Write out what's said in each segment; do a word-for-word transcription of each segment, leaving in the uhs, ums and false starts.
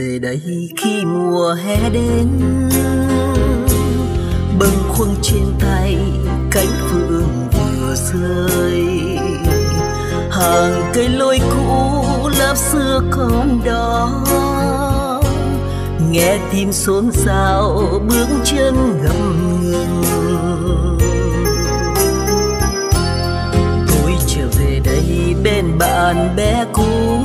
về đây khi mùa hè đến, bâng khuâng trên tay cánh phượng vừa rơi. Hàng cây lối cũ lớp xưa còn đó, nghe tim xôn xao bước chân ngập ngừng. Tôi trở về đây bên bạn bè cũ,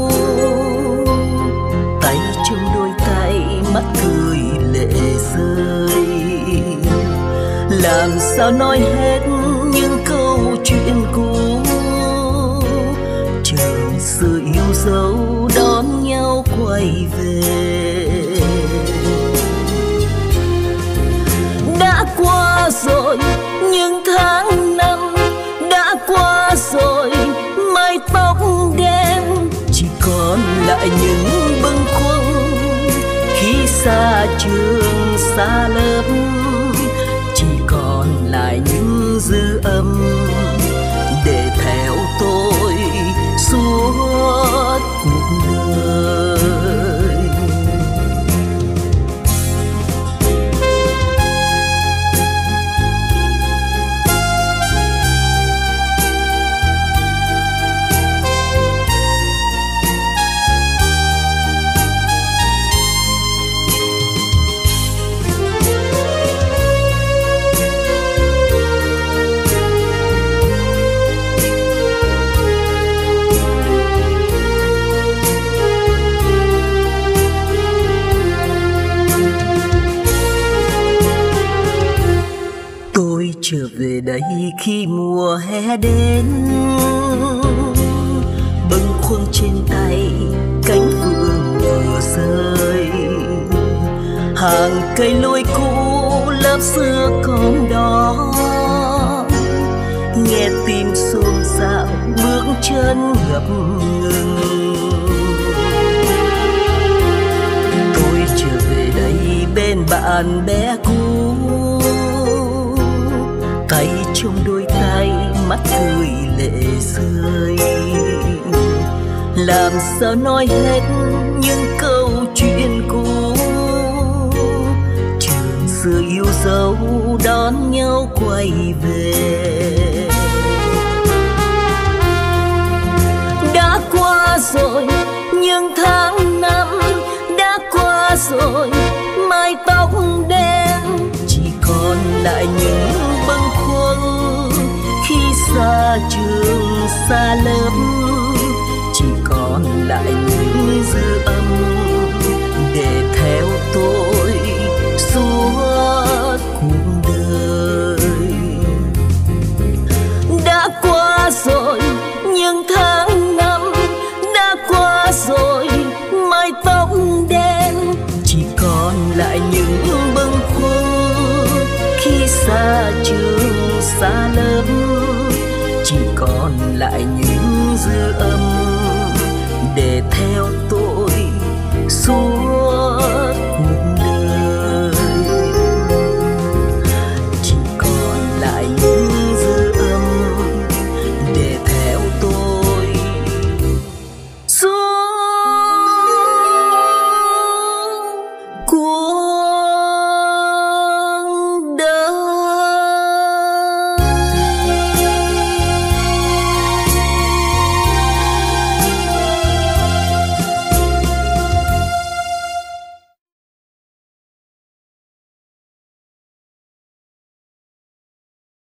tay trong đôi tay mắt cười lệ rơi. Làm sao nói hết những câu chuyện cũ, chờ sự yêu dấu đón nhau quay về. Đã qua rồi những tháng năm, đã qua rồi mái tóc đen, chỉ còn lại những bâng khuâng khi xa trường xa lớp, chỉ còn lại những dư âm để theo tôi suốt cuộc đời. Trở về đây khi mùa hè đến, bâng khuâng trên tay cánh phượng vừa rơi. Hàng cây lối cũ lớp xưa còn đó, nghe tim xôn xao bước chân ngập ngừng. Tôi trở về đây bên bạn bè cũ, tay trong đôi tay mắt cười lệ rơi. Làm sao nói hết những câu chuyện cũ, trường xưa yêu dấu đón nhau quay về. Đã qua rồi những tháng năm, đã qua rồi mái tóc đen, chỉ còn lại những bâng khuâng khi xa trường xa lớp, chỉ còn lại những dư âm để theo tôi suốt cuộc đời. Đã qua rồi những tháng năm, đã qua rồi mái tóc đen, chỉ còn lại những bâng khuâng khi xa trường xa lớp, chỉ còn lại những dư âm để theo tôi suốt